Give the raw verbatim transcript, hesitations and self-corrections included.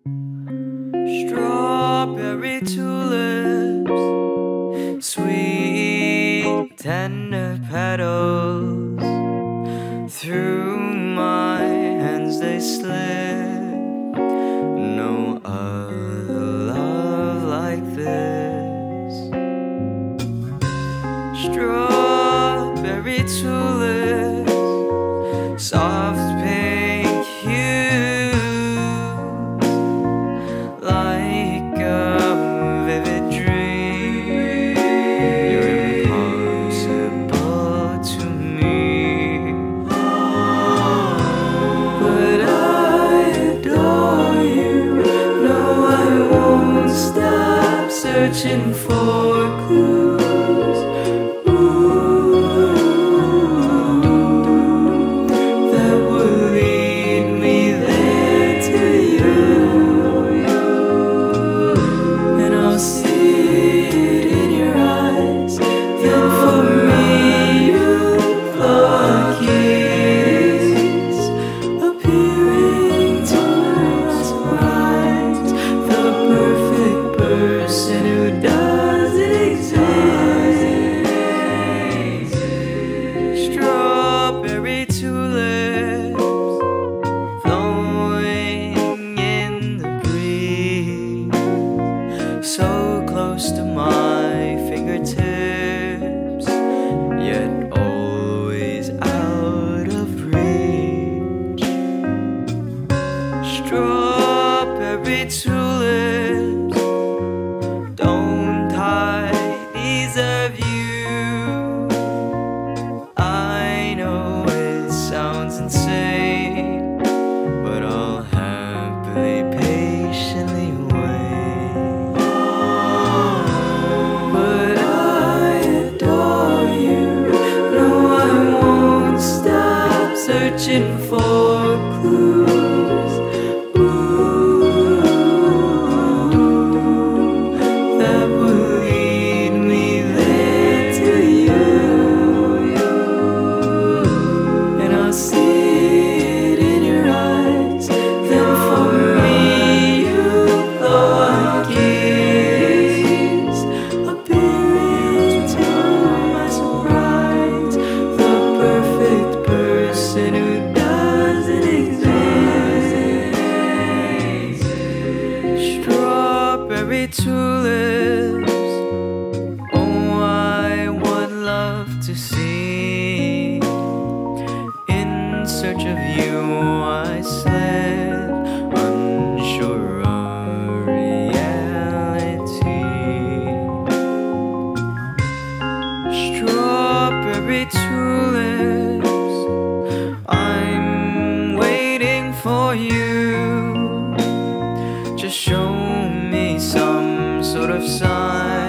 Strawberry tulips, sweet tender petals, through my hands they slip. No other love like this. Strawberry tulips, soft pink hues, like a vivid dream. You're impossible to me, but I adore you. No, I won't stop searching for clues. Strawberry tulips, flowing in the breeze, so close to my fingertips, yet always out of reach. Strawberry tulips don't hide, deserve you. Sounds insane, but I'll happily, patiently wait. But I adore you. No, I won't stop searching for clues. Ooh, that will lead me there to you. See it in your eyes, then for me you blow a kiss, appearing to my surprise, the perfect person who doesn't exist. Strawberry tulips, oh, I would love to see. In search of you I slip, unsure of reality. Strawberry tulips, I'm waiting for you. Just show me some sort of sign.